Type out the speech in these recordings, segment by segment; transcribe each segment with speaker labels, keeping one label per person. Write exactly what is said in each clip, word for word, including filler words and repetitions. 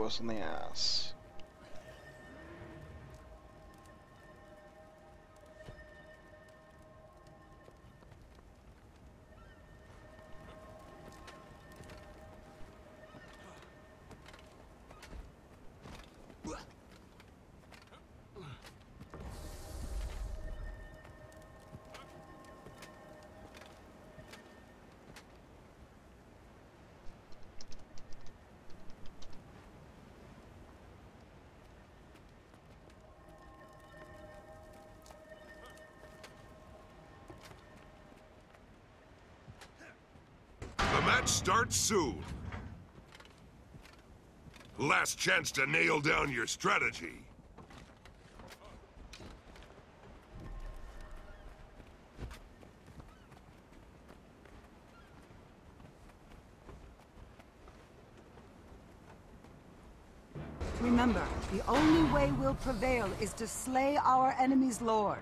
Speaker 1: us in the ass.
Speaker 2: The match starts soon. Last chance to nail down your strategy.
Speaker 3: Remember, the only way we'll prevail is to slay our enemy's lord.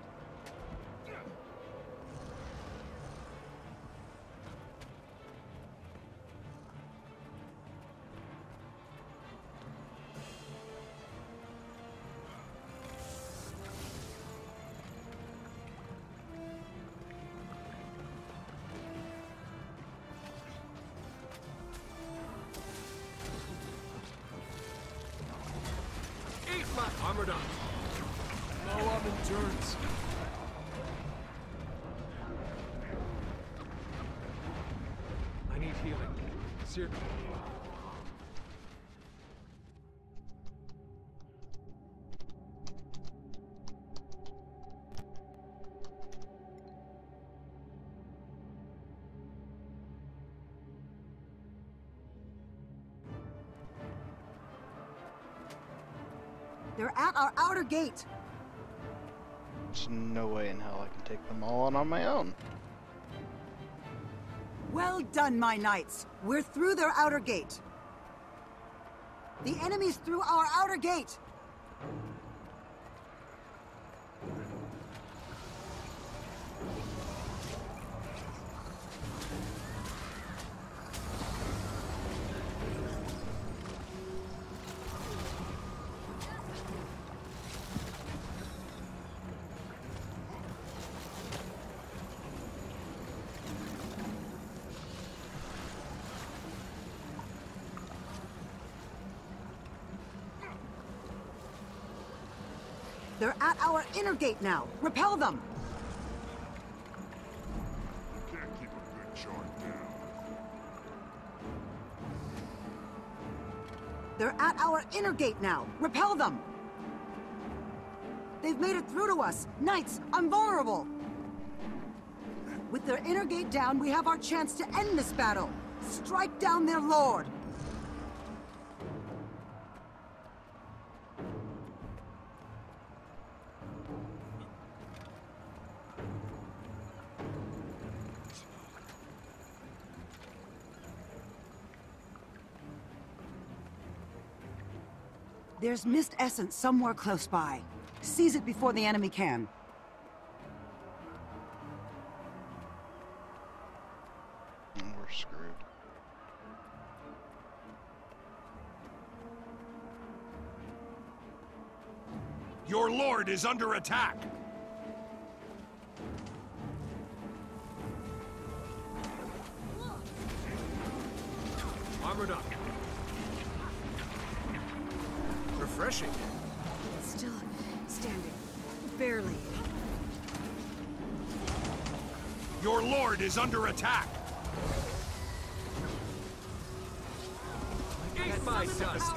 Speaker 4: Armored up. Low on endurance. I need healing. Sir.
Speaker 3: They're at our outer gate.
Speaker 1: There's no way in hell I can take them all on on my own.
Speaker 3: Well done, my knights. We're through their outer gate. The enemy's through our outer gate. They're at our inner gate now. Repel them!
Speaker 2: Can't keep a good charge down.
Speaker 3: They're at our inner gate now. Repel them! They've made it through to us. Knights, I'm vulnerable. With their inner gate down, we have our chance to end this battle. Strike down their lord. There's mist essence somewhere close by. Seize it before the enemy can.
Speaker 1: And we're screwed.
Speaker 2: Your lord is under attack!
Speaker 4: Armored up. Refreshing.
Speaker 5: Still standing. Barely.
Speaker 2: Your lord is under attack!
Speaker 4: Eat my dust!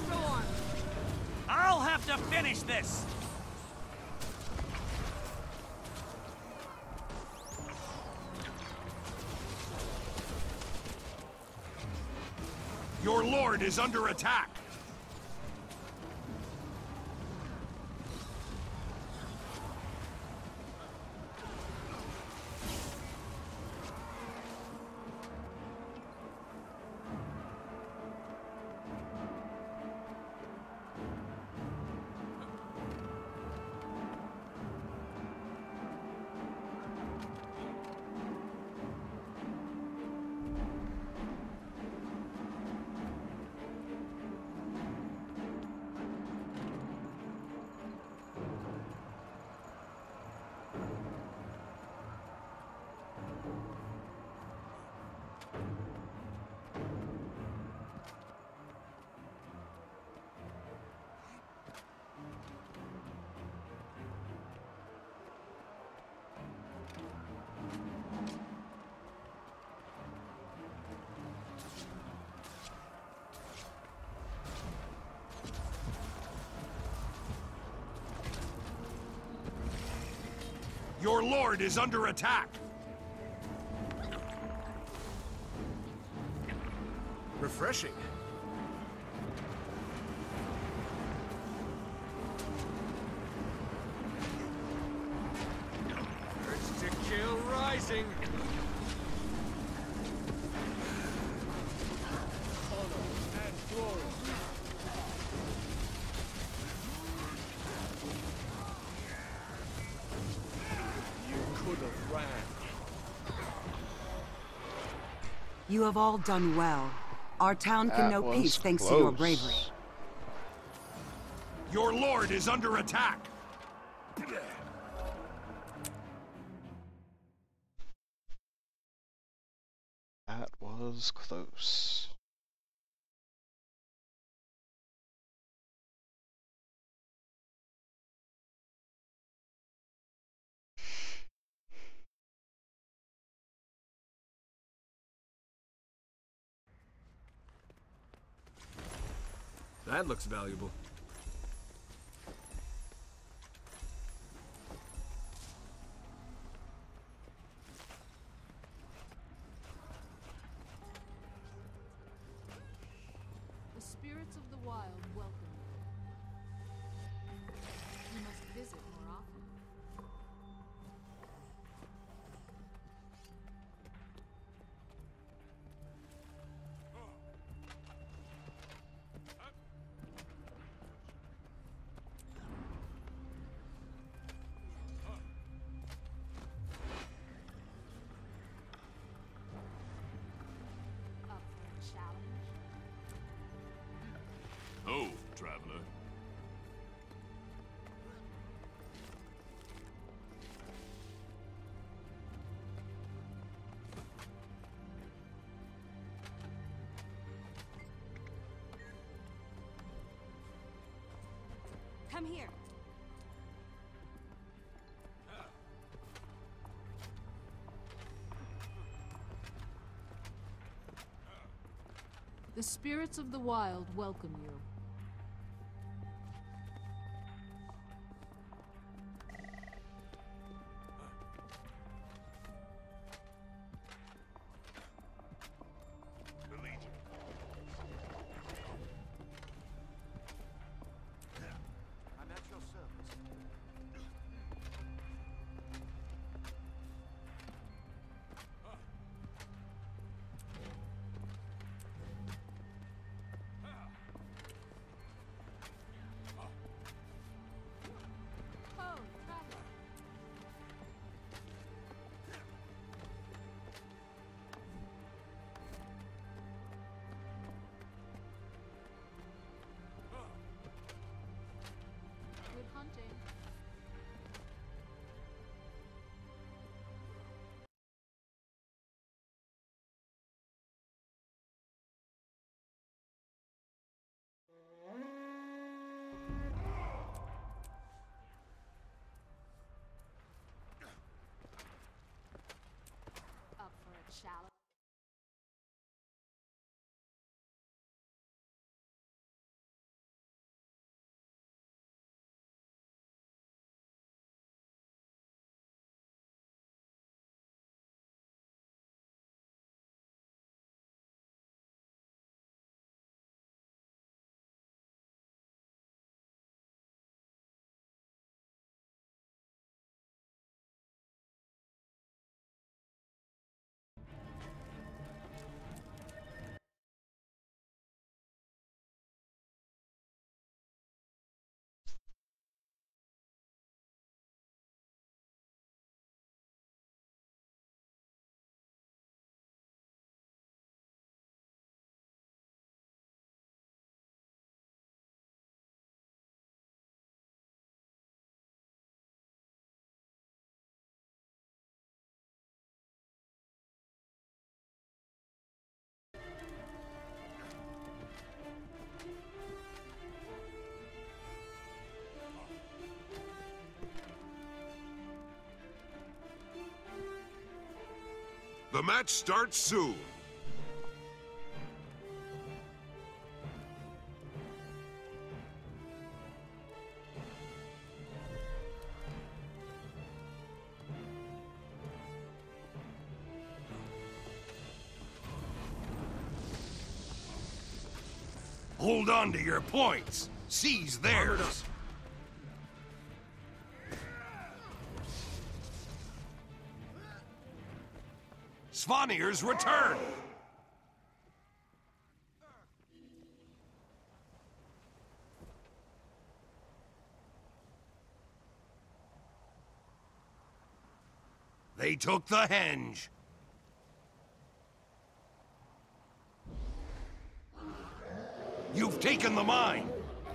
Speaker 6: I'll have to finish this!
Speaker 2: Your lord is under attack! Your lord is under attack!
Speaker 4: Refreshing. Urge to kill rising. Honor and glory. You could have ran.
Speaker 3: You have all done well. Our town can
Speaker 1: That
Speaker 3: know
Speaker 1: was
Speaker 3: peace thanks to your
Speaker 1: close.
Speaker 3: bravery.
Speaker 2: Your lord is under attack!
Speaker 1: That was close.
Speaker 4: That looks valuable.
Speaker 7: The spirits of the wild welcome you. You must visit more often. Up for a challenge?
Speaker 2: Oh, traveler.
Speaker 5: Come here.
Speaker 7: The spirits of the wild welcome you.
Speaker 2: The Legion.
Speaker 8: I'm at your service.
Speaker 7: Oh, traveler. Good hunting. Up for a challenge?
Speaker 2: The match starts soon. Hold on to your points. Seize theirs. Svanir's return. They took the henge. You've taken the mine.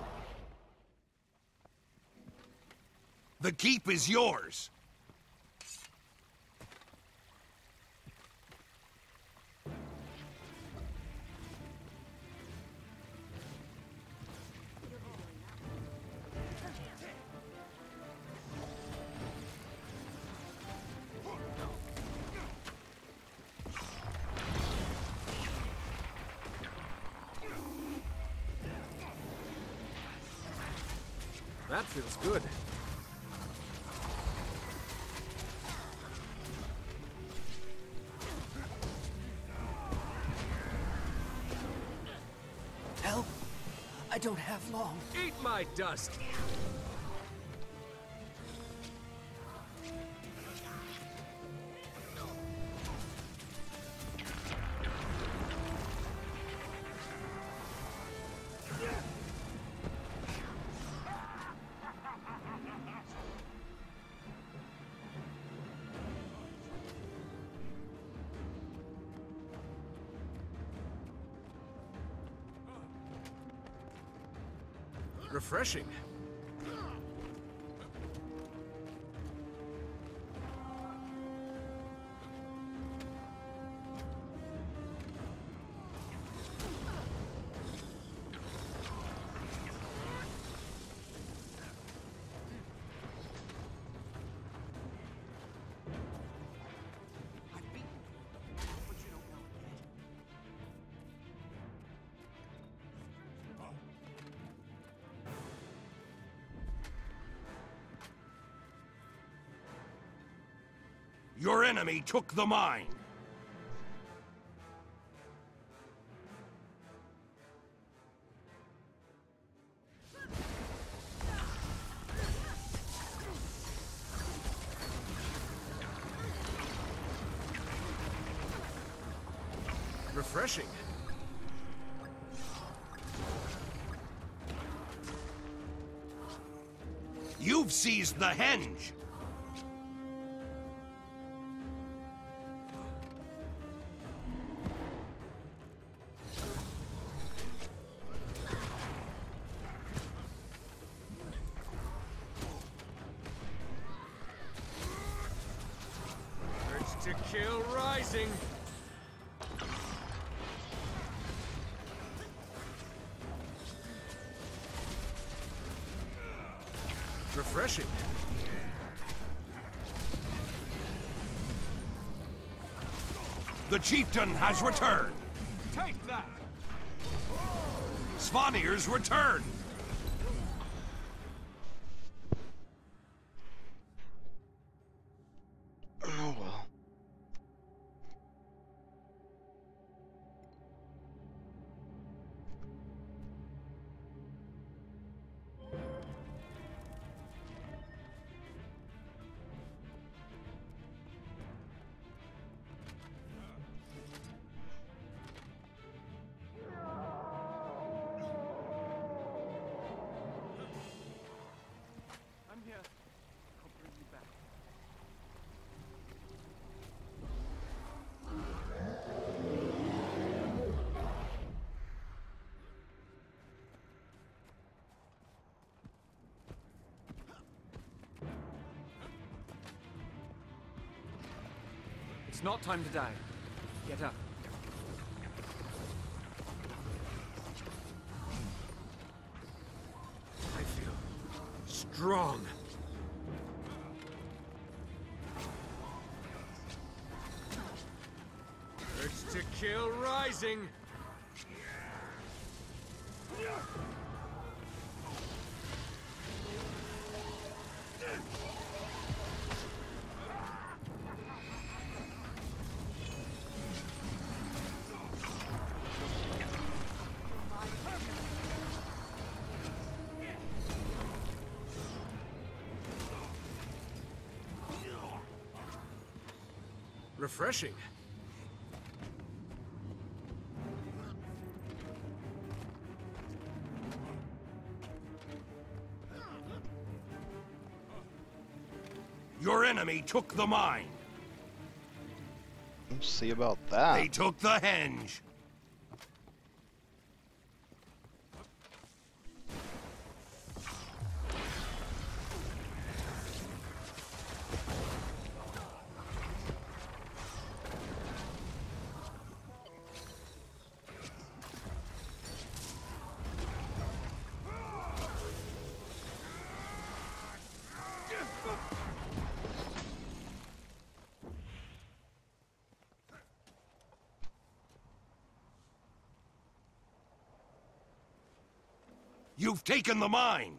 Speaker 2: The keep is yours.
Speaker 4: That feels good.
Speaker 9: Help! I don't have long.
Speaker 4: Eat my dust! Refreshing.
Speaker 8: I've beaten you, but you don't know it yet.
Speaker 2: Your enemy took the mine.
Speaker 4: Refreshing.
Speaker 2: You've seized the henge.
Speaker 4: Urge to kill rising. Refreshing.
Speaker 2: The chieftain has returned.
Speaker 4: Take that!
Speaker 2: Svanir's returned.
Speaker 1: Oh well.
Speaker 8: I'm here. I'll bring you back.
Speaker 4: It's not time to die. Get up. I feel strong. Urge to kill rising. Refreshing.
Speaker 2: Your enemy took the mine.
Speaker 1: Let's see about that.
Speaker 2: They took the henge. You've taken the mine!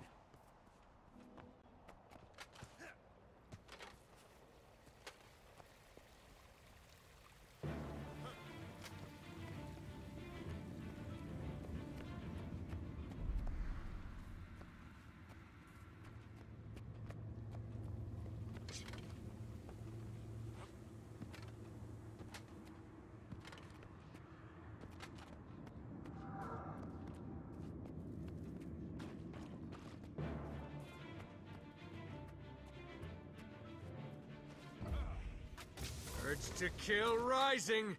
Speaker 4: Urge to kill rising.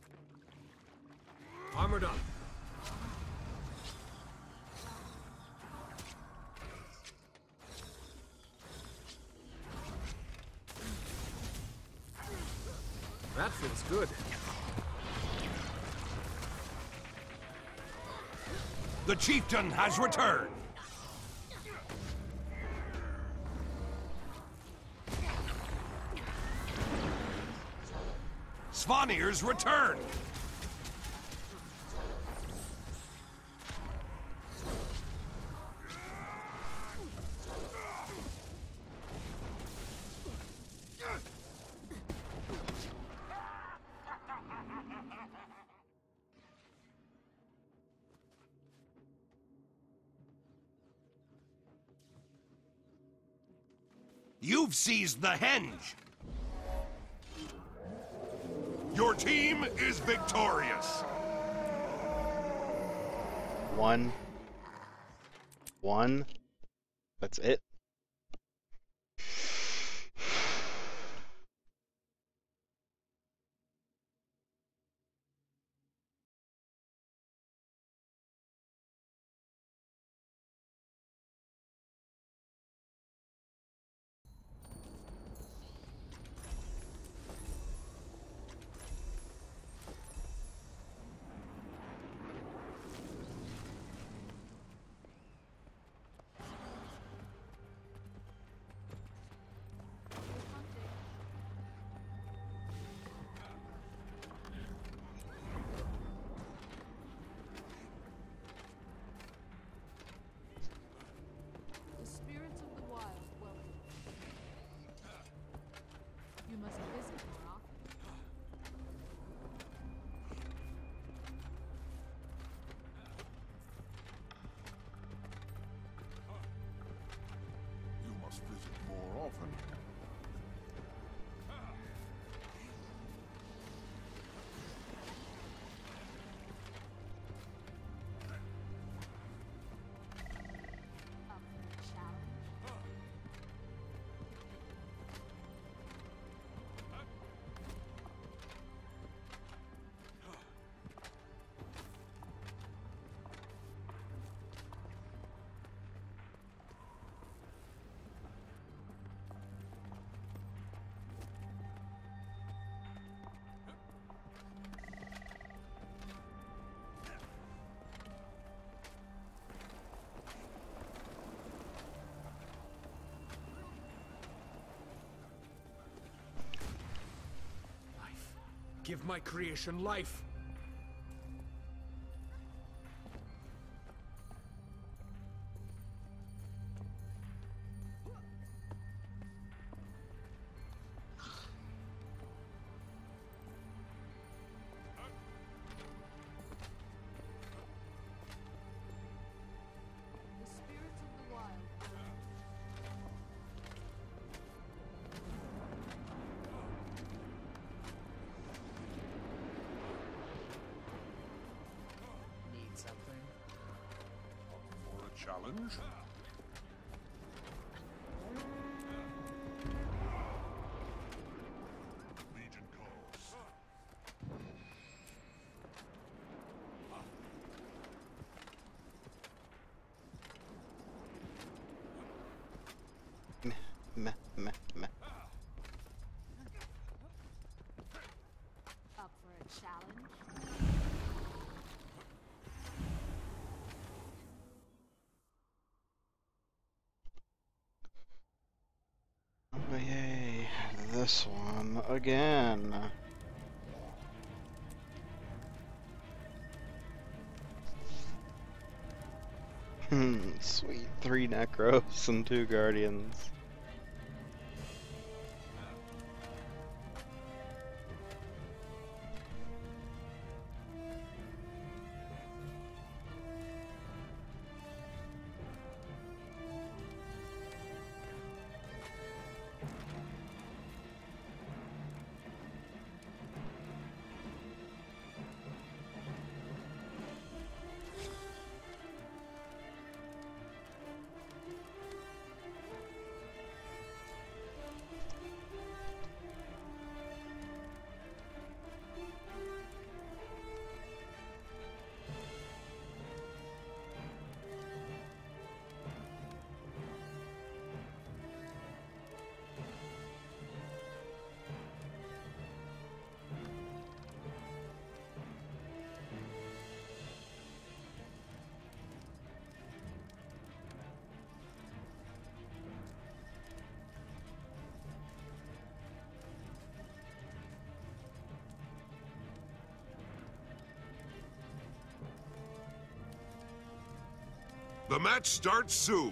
Speaker 4: Armored up. That feels good.
Speaker 2: The chieftain has returned. Svanir's returned. You've seized the henge. Your team is victorious.
Speaker 1: One. One. That's it.
Speaker 7: The spirits of the wild welcome you. You must visit more often.
Speaker 2: You must visit more often.
Speaker 7: Up for a challenge.
Speaker 4: Life. Give my creation life.
Speaker 7: The spirits of the wild welcome you.
Speaker 2: challenge? Legion calls.
Speaker 1: Meh, meh, meh.
Speaker 7: Up for a challenge?
Speaker 1: Oh yay, this one again. Hmm, sweet. Three Necros and two Guardians.
Speaker 2: The match starts soon.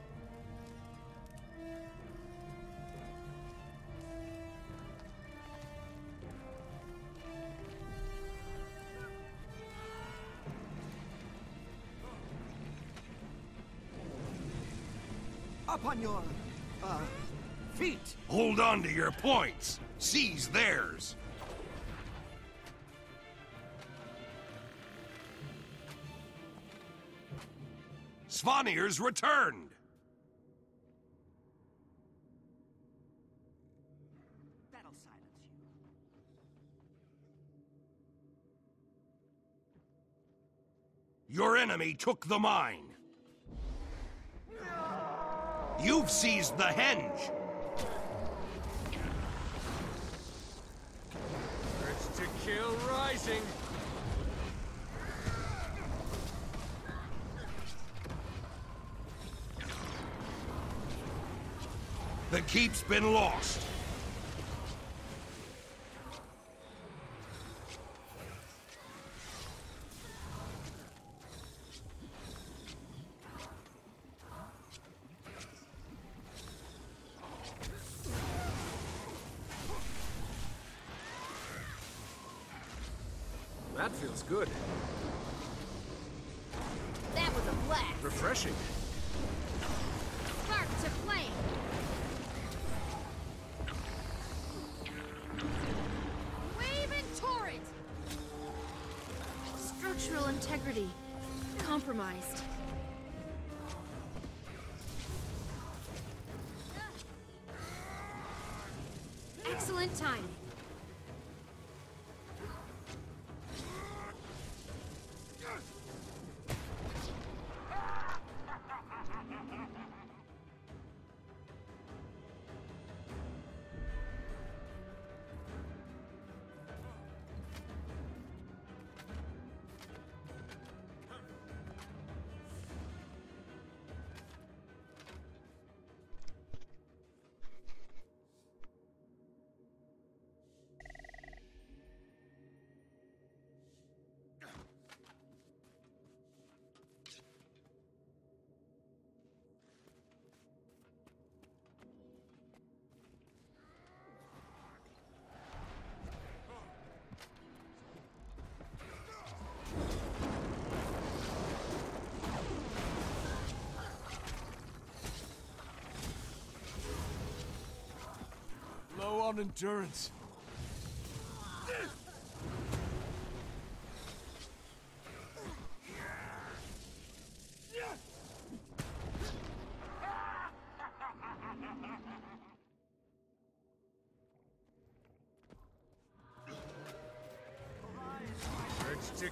Speaker 8: Up on your, uh, feet!
Speaker 2: Hold on to your points. Seize theirs. Svanir's returned.
Speaker 8: That'll silence you.
Speaker 2: Your enemy took the mine. You've seized the henge.
Speaker 4: Urge to kill rising.
Speaker 2: The keep's been lost.
Speaker 4: That feels good.
Speaker 5: That was a blast.
Speaker 4: Refreshing.
Speaker 5: Spark to flame. Wave and torrent. Structural integrity compromised. Excellent timing.
Speaker 4: Low on endurance.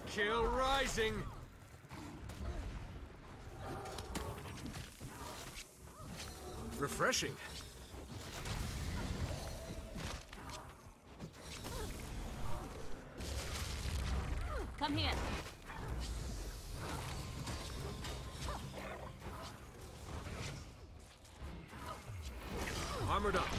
Speaker 4: kill rising. Refreshing.
Speaker 7: Come here.
Speaker 4: Armored up.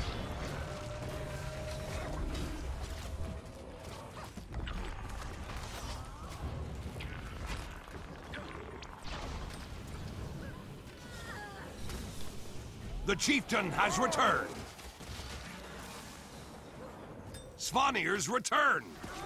Speaker 2: The chieftain has returned. Svanir's return.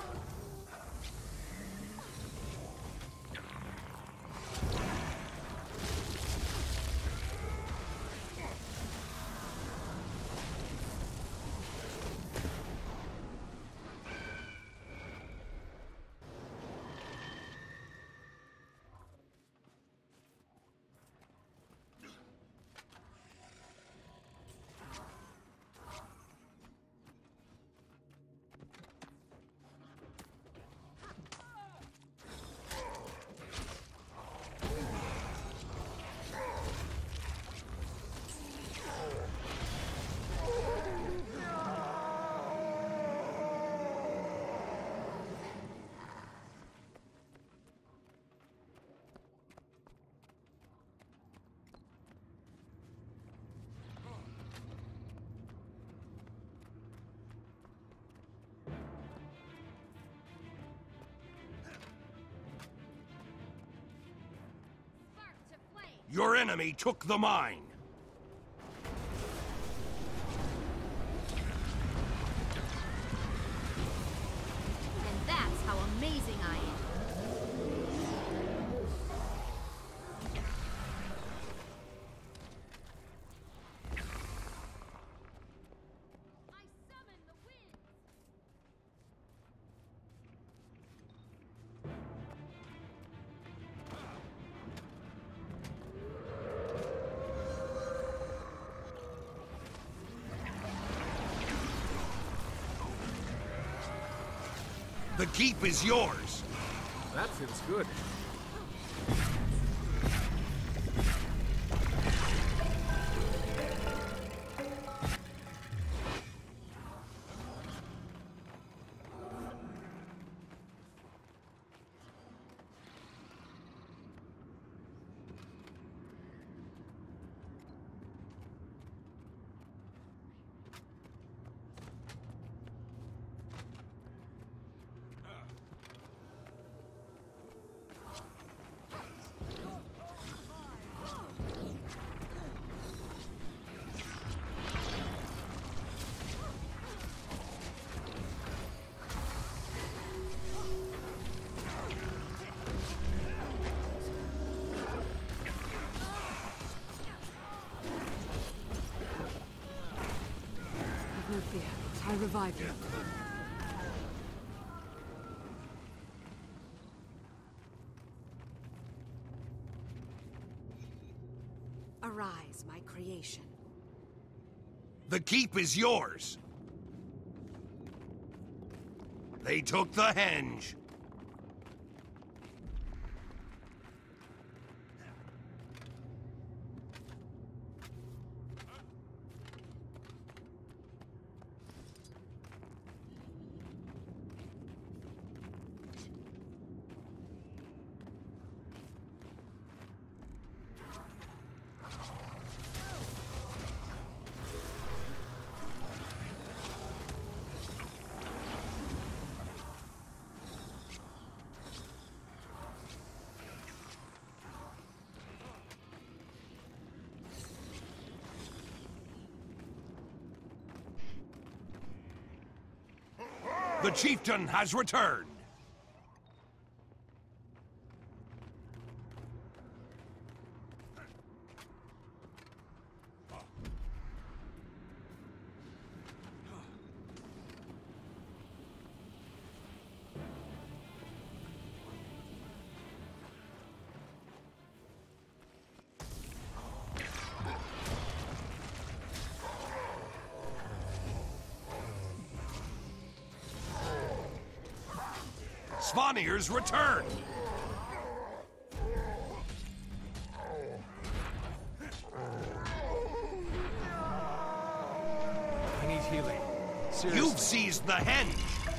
Speaker 5: Spark to flame.
Speaker 2: Your enemy took the mine.
Speaker 5: And that's how amazing I am. I summon the winds.
Speaker 2: The keep is yours.
Speaker 4: That feels good.
Speaker 3: No fear. I revive you. Arise, my creation.
Speaker 2: The keep is yours. They took the henge. The chieftain has returned. Svanir's return!
Speaker 4: I need healing. Seriously.
Speaker 2: You've seized the henge!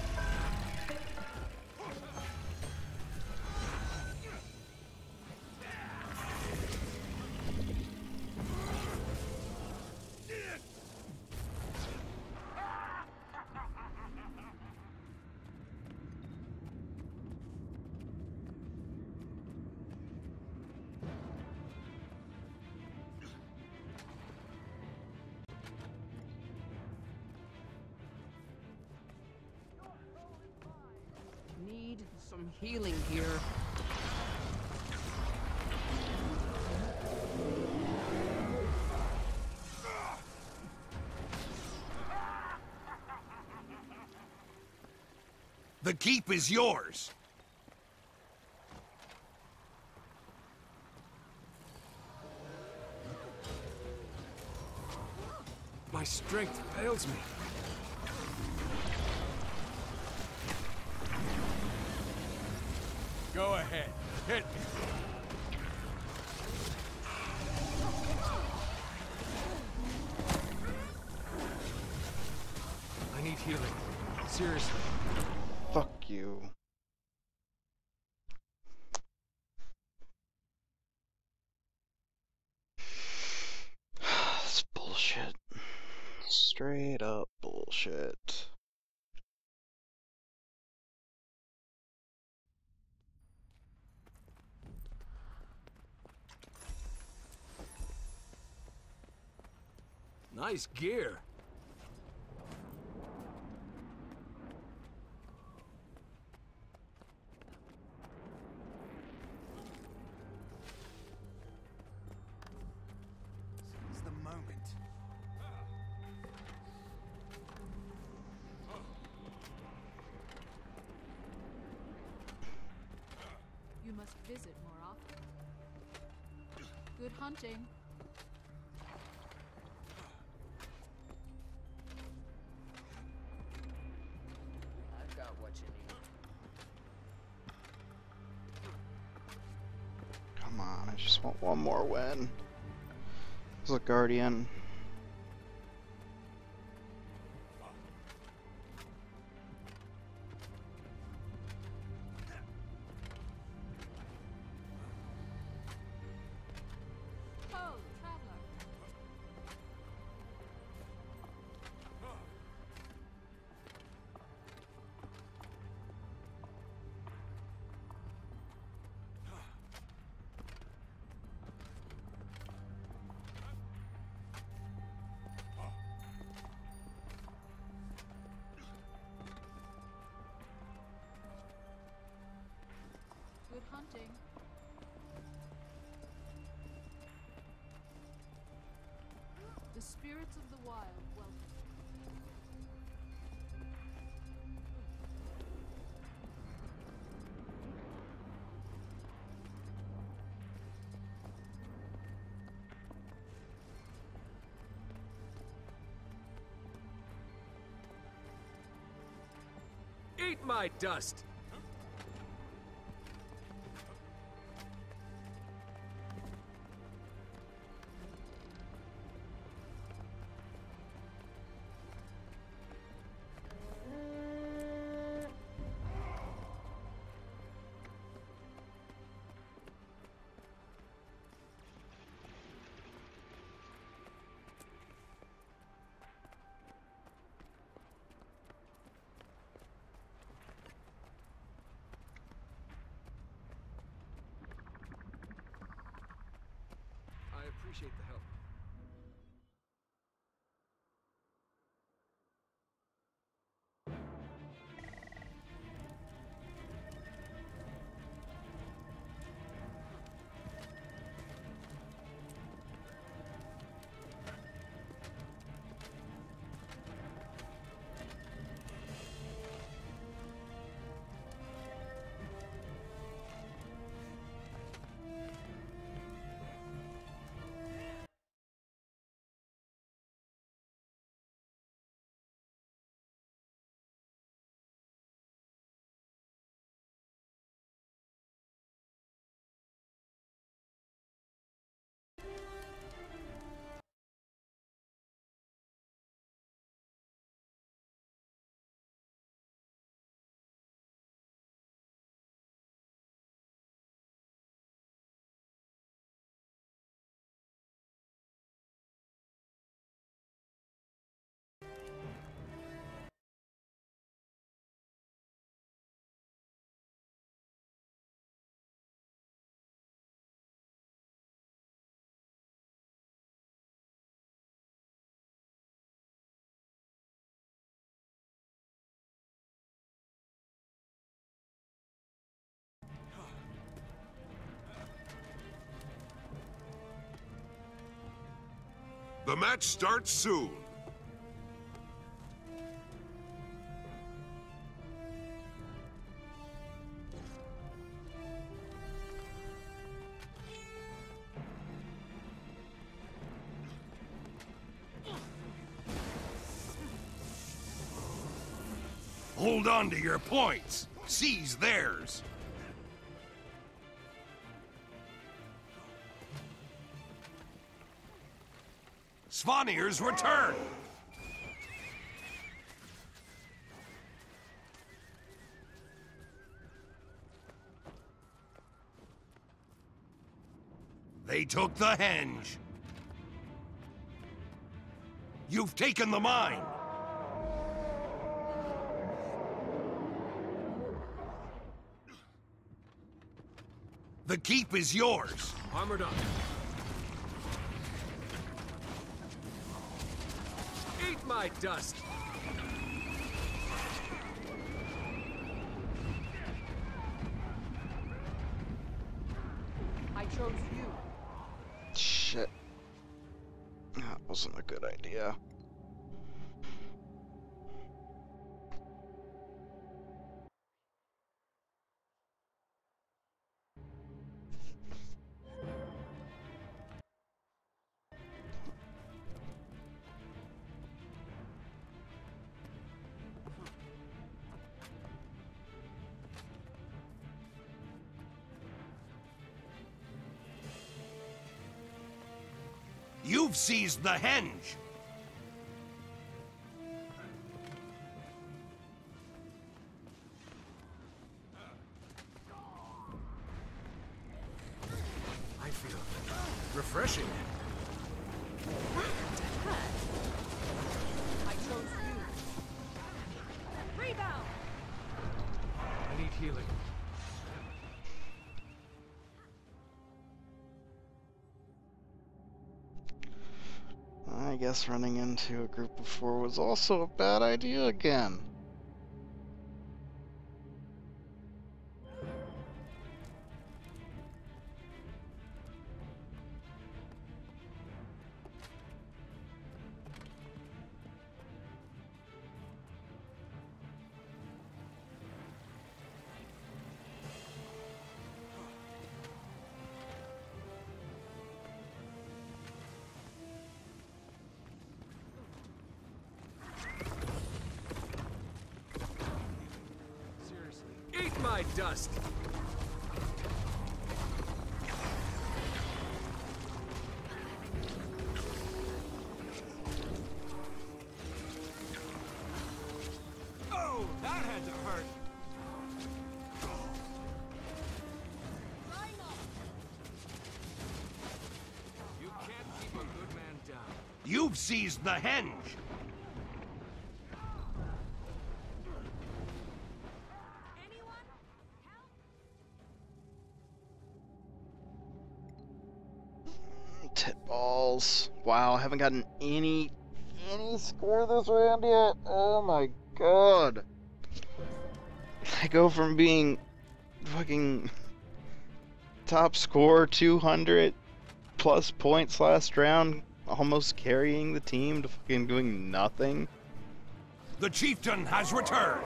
Speaker 10: Need some healing here.
Speaker 2: The keep is yours!
Speaker 4: My strength fails me. Go ahead. Hit me. I need healing. Seriously.
Speaker 1: Fuck you. It's bullshit. Straight up bullshit.
Speaker 4: Nice gear.
Speaker 8: Seize the moment.
Speaker 5: You must visit more often. Good hunting.
Speaker 10: I've got what you need.
Speaker 1: Come on, I just want one more win. As a guardian.
Speaker 5: Ho, traveler. Good hunting. The spirits of the wild welcome.
Speaker 4: Eat my dust! I appreciate the help.
Speaker 2: The match starts soon. Hold on to your points. Seize theirs. Svanir's return. They took the henge. You've taken the mine. The keep is yours.
Speaker 4: Armored up. Eat my dust.
Speaker 10: I chose you.
Speaker 1: Shit. That wasn't a good idea.
Speaker 2: You've seized the henge.
Speaker 4: I feel refreshing.
Speaker 10: I chose you.
Speaker 5: Rebound!
Speaker 4: I need healing.
Speaker 1: I guess running into a group of four was also a bad idea again.
Speaker 4: Eat my dust!
Speaker 8: Oh, that had to hurt.
Speaker 4: You can't keep a good man down.
Speaker 2: You've seized the henge.
Speaker 1: Tit balls. Wow, I haven't gotten any any score this round yet. Oh my god. I go from being fucking top score two hundred plus points last round, almost carrying the team, to fucking doing nothing.
Speaker 2: The chieftain has returned.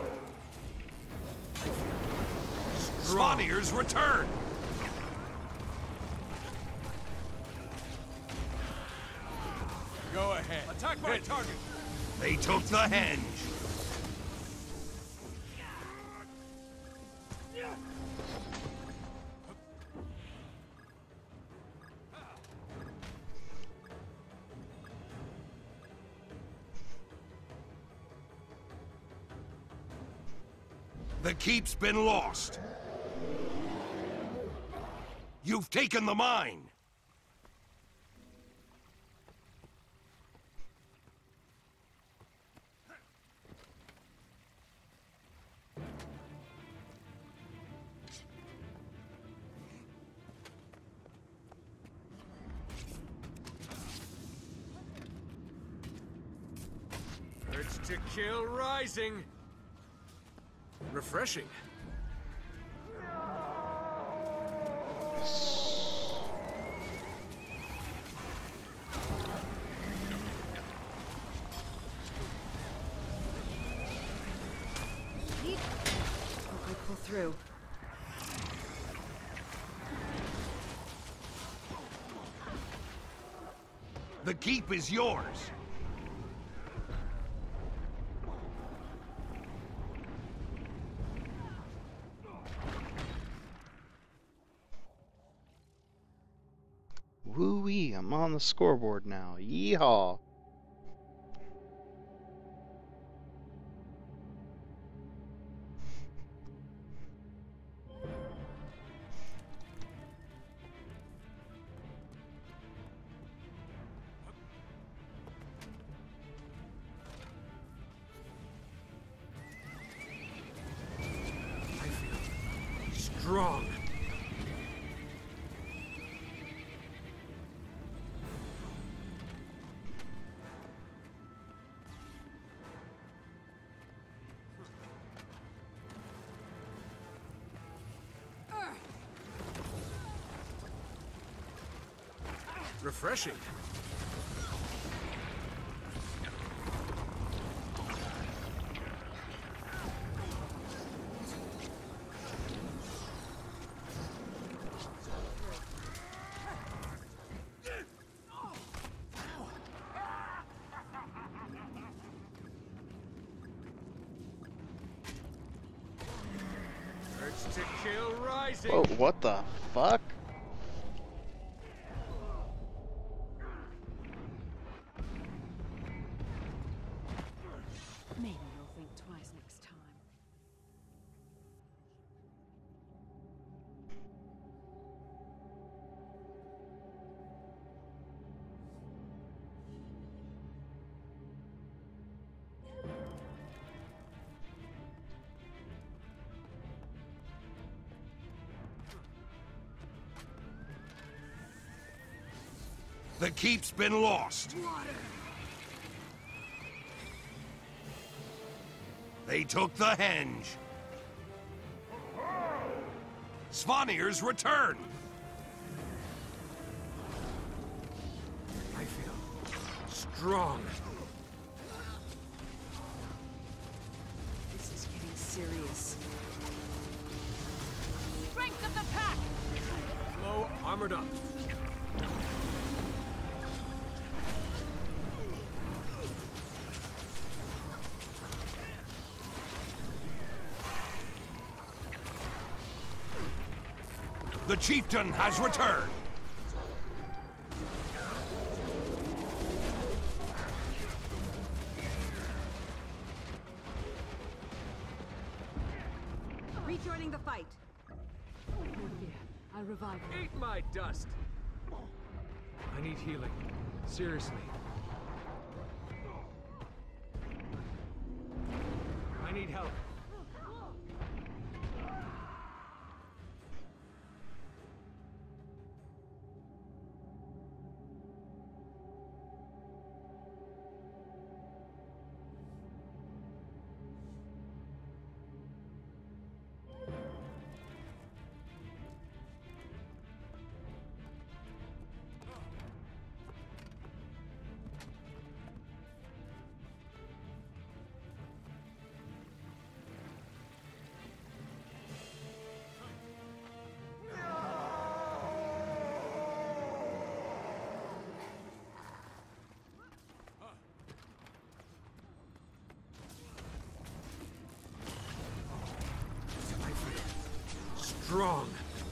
Speaker 2: Svanir's return.
Speaker 8: Go ahead. Attack my target.
Speaker 2: They took the henge. The keep's been lost. You've taken the mine.
Speaker 4: Urge to kill rising. Refreshing.
Speaker 3: through.
Speaker 2: The keep is yours.
Speaker 1: Woo-wee, I'm on the scoreboard now. Yeehaw!
Speaker 4: I feel strong. Refreshing. Urge to kill rising.
Speaker 1: Whoa, what the fuck?
Speaker 3: Maybe you'll think twice next time.
Speaker 2: The keep's been lost. They took the henge. Svanir's return.
Speaker 4: I feel strong.
Speaker 3: This is getting serious.
Speaker 7: Strength of the pack!
Speaker 4: Flow armored up.
Speaker 2: The chieftain has returned.
Speaker 3: Rejoining the fight. No fear. I'll revive you.
Speaker 4: Eat my dust. I need healing. Seriously. I need help. Strong.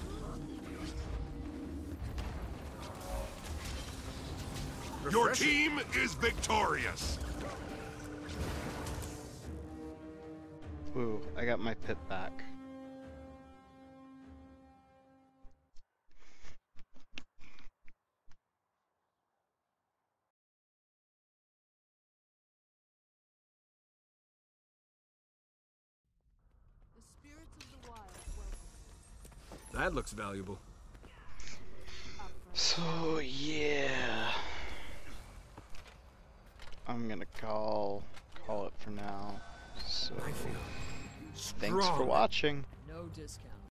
Speaker 2: Your
Speaker 4: Refreshing.
Speaker 2: team is victorious.
Speaker 1: Ooh, I got my pip back.
Speaker 10: The spirits of the wild welcome.
Speaker 4: That looks valuable.
Speaker 1: So yeah, I'm gonna call call it for now. So
Speaker 4: I feel
Speaker 1: thanks for
Speaker 4: strong.
Speaker 1: watching.
Speaker 10: No discount.